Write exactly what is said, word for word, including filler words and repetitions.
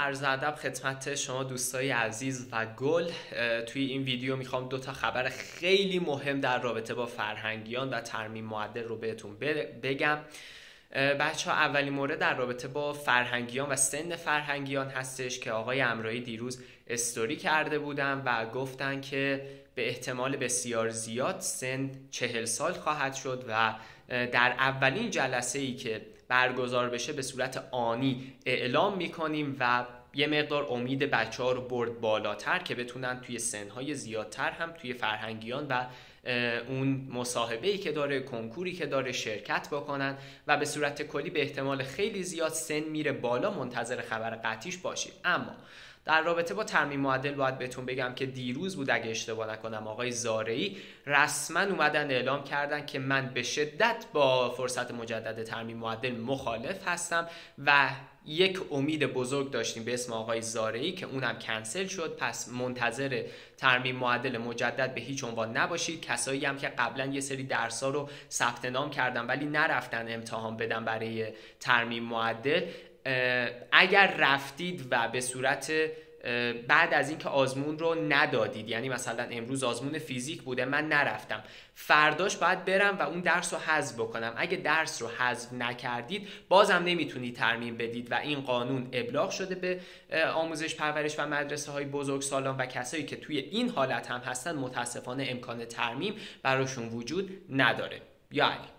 عرض ادب خدمت شما دوستای عزیز و گل. توی این ویدیو میخوام دو تا خبر خیلی مهم در رابطه با فرهنگیان و ترمیم معدل رو بهتون بگم. بچه ها، اولین مورد در رابطه با فرهنگیان و سن فرهنگیان هستش که آقای امرایی دیروز استوری کرده بودن و گفتن که به احتمال بسیار زیاد سن چهل سال خواهد شد و در اولین جلسه ای که برگزار بشه به صورت آنی اعلام میکنیم و یه مقدار امید بچه ها رو برد بالاتر که بتونن توی سنهای زیادتر هم توی فرهنگیان و اون مصاحبه‌ای که داره، کنکوری که داره شرکت بکنن و به صورت کلی به احتمال خیلی زیاد سن میره بالا. منتظر خبر قطعیش باشید. اما در رابطه با ترمیم معدل باید بهتون بگم که دیروز بود اگه اشتباه نکنم آقای زارعی رسما اومدن اعلام کردن که من به شدت با فرصت مجدد ترمیم معدل مخالف هستم و یک امید بزرگ داشتیم به اسم آقای زارعی که اونم کنسل شد. پس منتظر ترمیم معدل مجدد به هیچ عنوان نباشید. کسایی هم که قبلا یه سری درس‌ها رو ثبت نام کردن ولی نرفتن امتحان بدن برای ترمیم معدل، اگر رفتید و به صورت بعد از اینکه آزمون رو ندادید، یعنی مثلا امروز آزمون فیزیک بوده من نرفتم، فرداش باید برم و اون درس رو حذف بکنم. اگه درس رو حذف نکردید بازم نمیتونید ترمیم بدید و این قانون ابلاغ شده به آموزش پرورش و مدرسه های بزرگسالان و کسایی که توی این حالت هم هستن متاسفانه امکان ترمیم براشون وجود نداره. یعنی